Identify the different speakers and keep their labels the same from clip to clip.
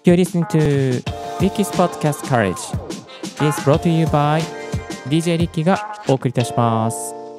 Speaker 1: You're listening to Ricky's Podcast Courage. It's brought to you by DJ リッキーがお送りいたします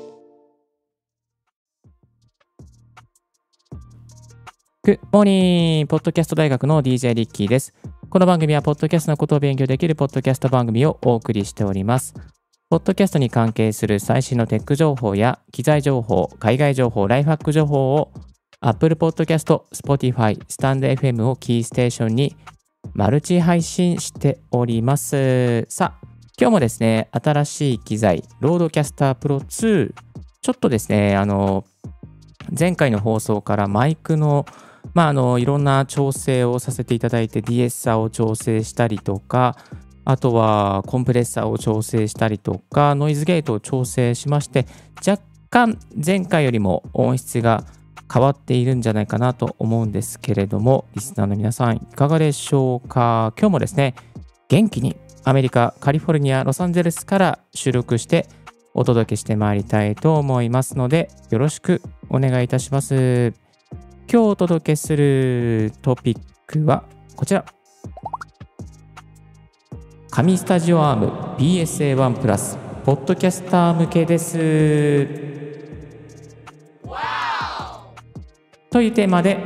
Speaker 1: 。Good morning! ポッドキャスト大学の DJ リッキーです。この番組はポッドキャストのことを勉強できるポッドキャスト番組をお送りしております。ポッドキャストに関係する最新のテック情報や機材情報、海外情報、ライフハック情報を Apple Podcast、Spotify、StandFM をキーステーションにマルチ配信しております。さあ、今日もですね、新しい機材、ロードキャスタープロ2、ちょっとですね、前回の放送からマイクのいろんな調整をさせていただいて DSR を調整したりとか、あとはコンプレッサーを調整したりとか、ノイズゲートを調整しまして、若干前回よりも音質が変わっているんじゃないかなと思うんですけれども、リスナーの皆さんいかがでしょうか。今日もですね、元気にアメリカ、カリフォルニア、ロサンゼルスから収録してお届けしてまいりたいと思いますので、よろしくお願いいたします。今日お届けするトピックはこちら。神スタジオアーム PSA1 プラスポッドキャスター向けです。というテーマで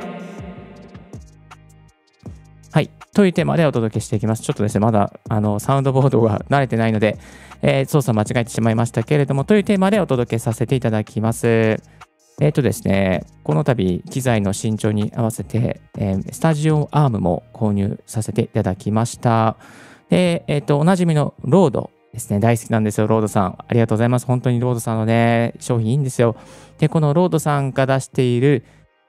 Speaker 1: お届けしていきます。ちょっとですね、まだサウンドボードが慣れてないので、操作間違えてしまいましたけれども、というテーマでお届けさせていただきます。ですね、この度機材の新調に合わせて、スタジオアームも購入させていただきました。で、おなじみのロードですね、大好きなんですよ、ロードさん。ありがとうございます。本当にロードさんのね、商品いいんですよ。で、このロードさんが出している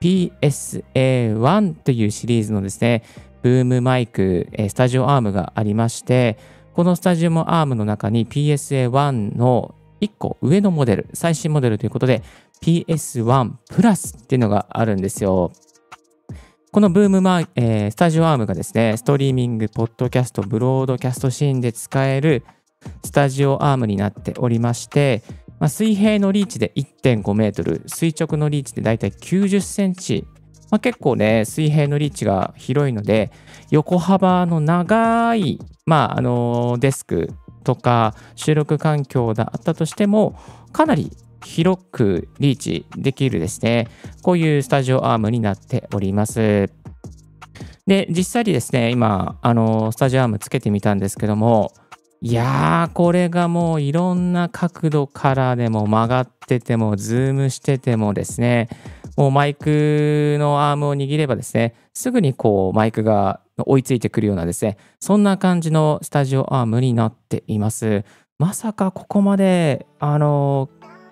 Speaker 1: PSA1 というシリーズのですね、ブームマイク、スタジオアームがありまして、このスタジオアームの中に PSA1 の1個上のモデル、最新モデルということで、PS1 プラスっていうのがあるんですよ。このブームスタジオアームがですね、ストリーミング、ポッドキャスト、ブロードキャストシーンで使えるスタジオアームになっておりまして、水平のリーチで 1.5 メートル、垂直のリーチでだいたい90センチ、結構ね、水平のリーチが広いので、横幅の長い、デスクとか収録環境があったとしても、かなり広くリーチできるですね、こういうスタジオアームになっております。で、実際にですね、今、スタジオアームつけてみたんですけども、いやー、これがもういろんな角度からでも曲がってても、ズームしててもですね、もうマイクのアームを握ればですね、すぐにこうマイクが追いついてくるようなですね、そんな感じのスタジオアームになっています。まさかここまで、追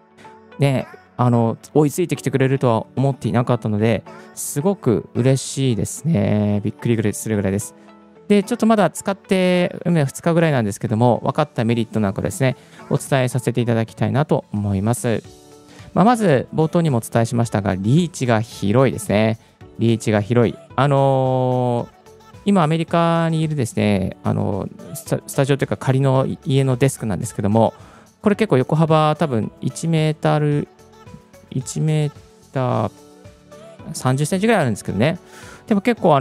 Speaker 1: いついてきてくれるとは思っていなかったので、すごく嬉しいですね。びっくりするぐらいです。で、ちょっとまだ使って2日ぐらいなんですけども、分かったメリットなんかですね、お伝えさせていただきたいなと思います。まず、冒頭にもお伝えしましたが、リーチが広いですね。リーチが広い。今、アメリカにいるですね、スタジオというか仮の家のデスクなんですけども、これ結構横幅多分1メーター30センチぐらいあるんですけどね。でも結構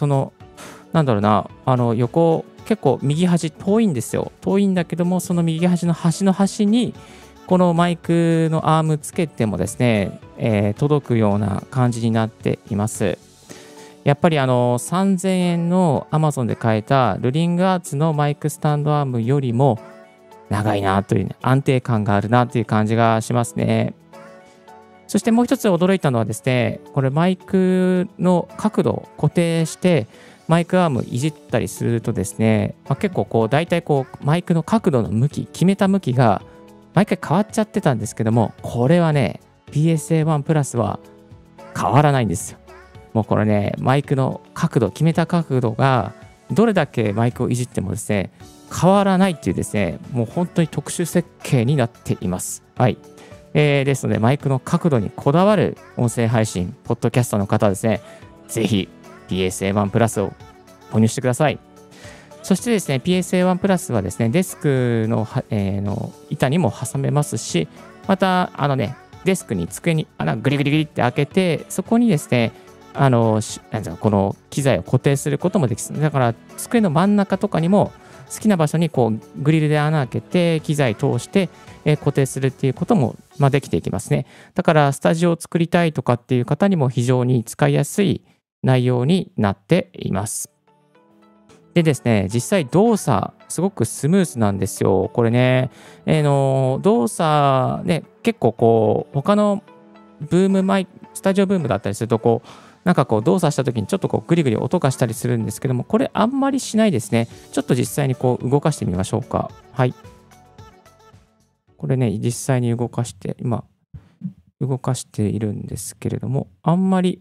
Speaker 1: 横、結構右端遠いんですよ。遠いんだけども、その右端の端の端に、このマイクのアームつけてもですね、届くような感じになっています。やっぱり3000円の Amazon で買えたルリングアーツのマイクスタンドアームよりも長いなという、安定感があるなという感じがしますね。そしてもう一つ驚いたのはですね、これマイクの角度を固定してマイクアームいじったりするとですね、結構大体マイクの角度の向き、決めた向きが毎回変わっちゃってたんですけども、これはね、PSA1 プラスは変わらないんですよ。もうこれね、マイクの角度、決めた角度がどれだけマイクをいじってもですね、変わらないっていうですね、もう本当に特殊設計になっています。はい。ですので、マイクの角度にこだわる音声配信、ポッドキャストの方はですね、ぜひ PSA1 プラスを購入してください。そしてですね、PSA1 プラスはですね、デスクの、板にも挟めますし、また、デスクに机に穴グリグリグリって開けて、そこにですね、 なんていうかこの機材を固定することもできます。だから机の真ん中とかにも好きな場所にこうグリルで穴開けて機材通して、固定するっていうことも、できていきますね。だからスタジオを作りたいとかっていう方にも非常に使いやすい内容になっています。でですね、実際動作すごくスムースなんですよ。これね、動作ね、結構こう他のスタジオブームだったりするとこうなんかこう動作した時にちょっとこうグリグリ音がしたりするんですけども、これあんまりしないですね。ちょっと実際にこう動かしてみましょうか。はい。これね、実際に今動かしているんですけれども、あんまり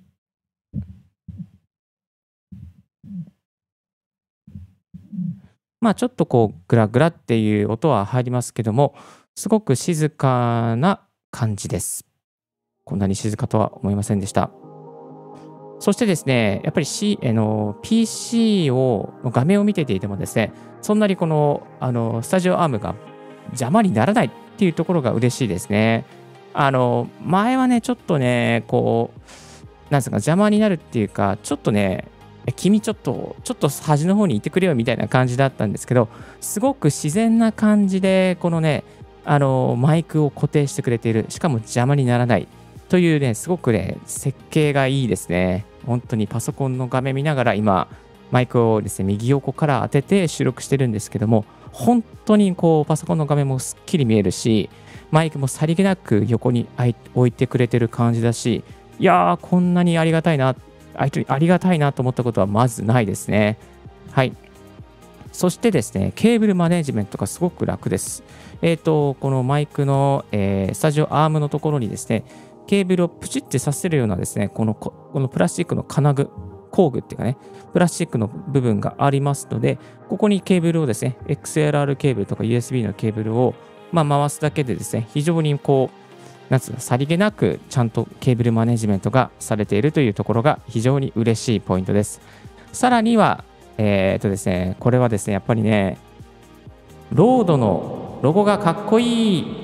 Speaker 1: ちょっとこうグラグラっていう音は入りますけども、すごく静かな感じです。こんなに静かとは思いませんでした。そしてですね、やっぱり、PC の画面を見ていてもですね、そんなにこの、スタジオアームが邪魔にならないっていうところが嬉しいですね。前はね、ちょっとね、こう、なんですか、邪魔になるっていうか、ちょっとね、君ちょっと端の方にいてくれよみたいな感じだったんですけど、すごく自然な感じで、このね、マイクを固定してくれている。しかも邪魔にならない。というね、すごくね、設計がいいですね。本当にパソコンの画面見ながら今、マイクをですね、右横から当てて収録してるんですけども、本当にこう、パソコンの画面もすっきり見えるし、マイクもさりげなく横に置いてくれてる感じだし、いやー、こんなにありがたいなと思ったことはまずないですね。はい。そしてですね、ケーブルマネジメントがすごく楽です。このマイクの、スタジオアームのところにですね、ケーブルをプチってさせるようなですね、このプラスチックの工具っていうかね、プラスチックの部分がありますので、ここにケーブルをですね、XLR ケーブルとか USB のケーブルを、回すだけでですね、非常にこう、さりげなくちゃんとケーブルマネジメントがされているというところが非常に嬉しいポイントです。さらには、ですね、これはですね、やっぱりね、ロードのロゴがかっこいい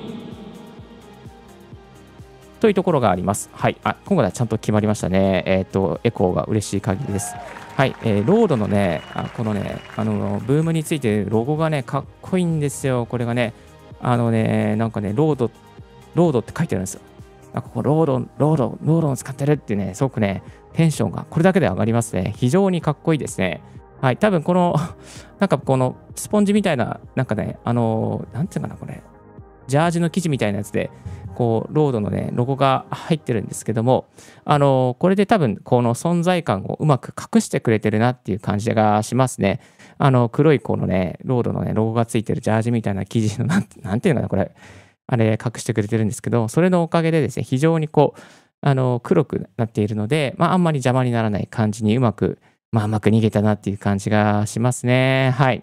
Speaker 1: というところがあります。はい。今回はちゃんと決まりましたね。エコーが嬉しい限りです。はい。ロードのね、このね、ブームについてロゴがね、かっこいいんですよ。これがね、なんかね、ロードって書いてあるんですよ。なんかこう、ロードを使ってるってね、すごくね、テンションがこれだけで上がりますね。非常にかっこいいですね。はい。多分この、なんかこのスポンジみたいな、なんかね、なんていうかな、これ、ジャージの生地みたいなやつで、こう、ロードのね、ロゴが入ってるんですけども、これで多分、この存在感をうまく隠してくれてるなっていう感じがしますね。黒いこのね、ロードのね、ロゴがついてるジャージみたいな生地の、なんていうのかな、これ、隠してくれてるんですけど、それのおかげでですね、非常にこう、黒くなっているので、あんまり邪魔にならない感じにうまく逃げたなっていう感じがしますね。はい。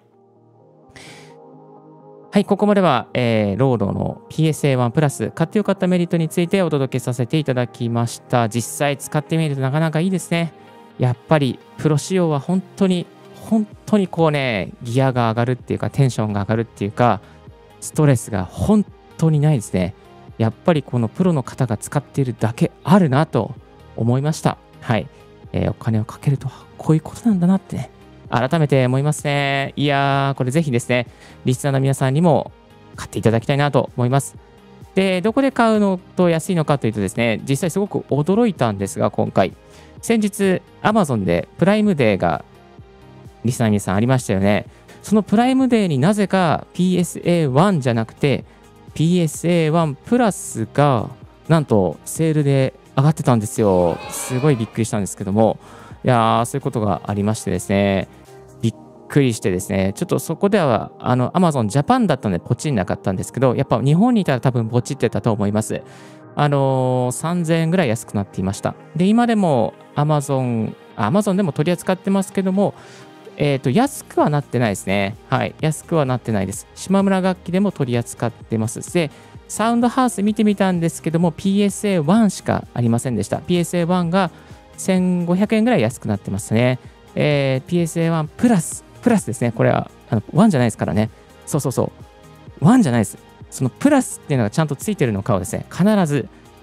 Speaker 1: はい、ここまでは、ロードの PSA1 プラス、買ってよかったメリットについてお届けさせていただきました。実際使ってみるとなかなかいいですね。やっぱりプロ仕様は本当にこうね、ギアが上がるっていうか、テンションが上がるっていうか、ストレスが本当にないですね。やっぱりこのプロの方が使っているだけあるなと思いました。はい。お金をかけるとはこういうことなんだなってね。改めて思いますね。いやー、これぜひですね、リスナーの皆さんにも買っていただきたいなと思います。で、どこで買うのと安いのかというとですね、実際すごく驚いたんですが、今回、先日、Amazon でプライムデーがリスナーの皆さんありましたよね。そのプライムデーになぜか PSA1 じゃなくて PSA1 プラスがなんとセールで上がってたんですよ。すごいびっくりしたんですけども、いやー、そういうことがありましてですね、びっくりしてですね、ちょっとそこではAmazon Japan だったのでポチんなかったんですけど、やっぱ日本にいたら多分ポチってたと思います。3000円ぐらい安くなっていました。で、今でも Amazon でも取り扱ってますけども、安くはなってないですね。はい。安くはなってないです。島村楽器でも取り扱ってます。で、サウンドハウス見てみたんですけども、PSA1 しかありませんでした。PSA1 が1500円ぐらい安くなってますね。PSA1 プラスですね。これは、1じゃないですからね。そう。1じゃないです。そのプラスっていうのがちゃんとついてるのかをですね、必ず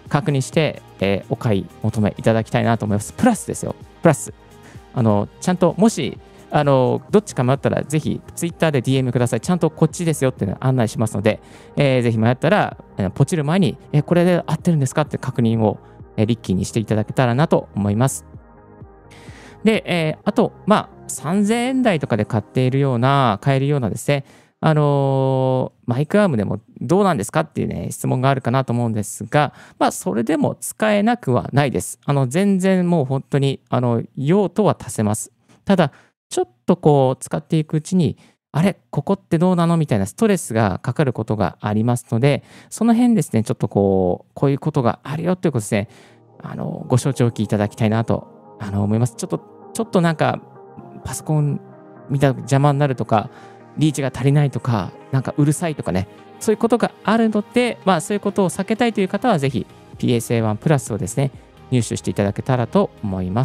Speaker 1: 確認して、お買い求めいただきたいなと思います。プラスですよ。プラス。ちゃんともし、どっちか迷ったら、ぜひ Twitter で DM ください。ちゃんとこっちですよっていうのを案内しますので、ぜひ迷ったら、ポチる前に、これで合ってるんですかって確認を、リッキーにしていただけたらなと思います。で、あと、3000円台とかで買えるようなですね、マイクアームでもどうなんですかっていうね、質問があるかなと思うんですが、それでも使えなくはないです。全然もう本当に、用途は足せます。ただ、ちょっとこう、使っていくうちに、あれ、ここってどうなのみたいなストレスがかかることがありますので、その辺ですね、ちょっとこういうことがあるよということですね、ご承知おきいただきたいなと、思います。ちょっとなんか、パソコン見た邪魔になるとか、リーチが足りないとか、なんかうるさいとかね、そういうことがあるので、そういうことを避けたいという方は、ぜひ PSA1 プラスをですね、入手していただけたらと思います。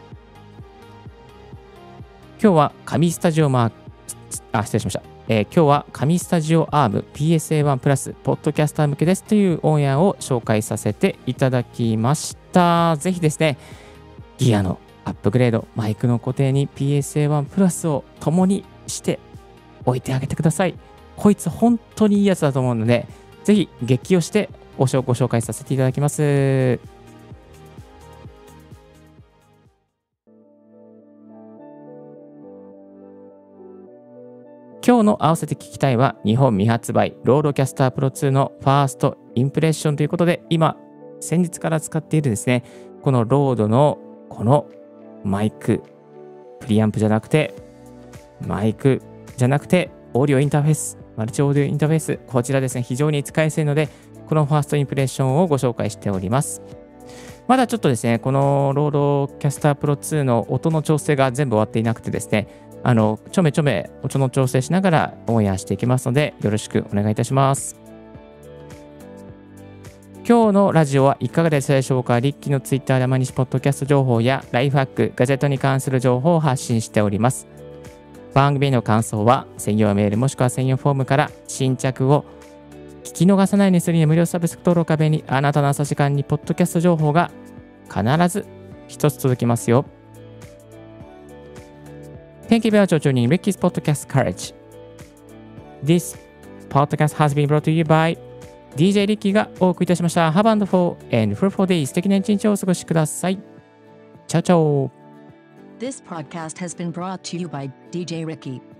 Speaker 1: 今日は紙スタジオ失礼しました。今日は紙スタジオアーム PSA1 プラスポッドキャスター向けですというオンエアを紹介させていただきました。ぜひですね、ギアのアップグレード、マイクの固定に PSA1 プラスを共にしておいてあげてください。こいつ本当にいいやつだと思うので、ぜひ激推してご紹介させていただきます。今日の合わせて聞きたいは、日本未発売ロードキャスタープロ2のファーストインプレッションということで、先日から使っているですね、このロードのこのマイク、プリアンプじゃなくて、マイクじゃなくて、オーディオインターフェース、マルチオーディオインターフェース、こちらですね、非常に使いやすいので、このファーストインプレッションをご紹介しております。まだちょっとですね、このロードキャスタープロ2の音の調整が全部終わっていなくてですね、ちょめ音の調整しながらオンエアしていきますので、よろしくお願いいたします。今日のラジオはいかがでしたでしょうか。リッキーのツイッターで毎日ポッドキャスト情報やライフハック、ガジェットに関する情報を発信しております。番組の感想は専用メールもしくは専用フォームから、新着を聞き逃さないようにするには無料サブスク登録壁に、あなたの朝時間にポッドキャスト情報が必ず一つ届きますよ。Thank you very much for joining Ricky's Podcast Courage. This podcast has been brought to you by DJ リッキーがお送りいたしました。Have a wonderful and fruitful day. 素敵な一日をお過ごしください。チャオチャオ。
Speaker 2: This podcast has been brought to you by DJ Ricky.